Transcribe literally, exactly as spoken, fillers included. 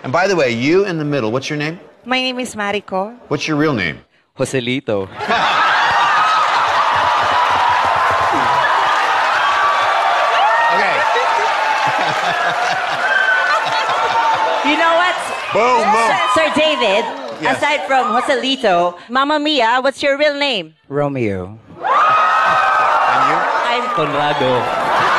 And by the way, you in the middle, what's your name? My name is Mariko. What's your real name? Joselito. Okay. You know what? Boom, boom. Sir David, Yes. aside from Joselito, Mamma Mia, what's your real name? Romeo. And you? I'm Conrado.